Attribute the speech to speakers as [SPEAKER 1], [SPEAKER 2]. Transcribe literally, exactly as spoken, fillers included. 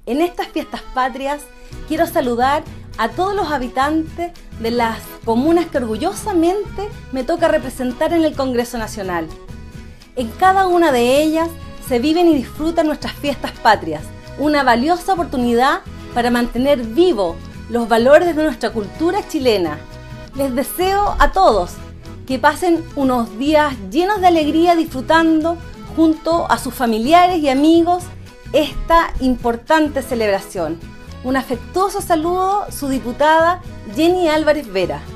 [SPEAKER 1] En estas fiestas patrias quiero saludar a todos los habitantes de las comunas que orgullosamente me toca representar en el Congreso Nacional. En cada una de ellas se viven y disfrutan nuestras fiestas patrias, una valiosa oportunidad para mantener vivos los valores de nuestra cultura chilena. Les deseo a todos que pasen unos días llenos de alegría disfrutando junto a sus familiares y amigos esta importante celebración. Un afectuoso saludo, su diputada Jenny Álvarez Vera.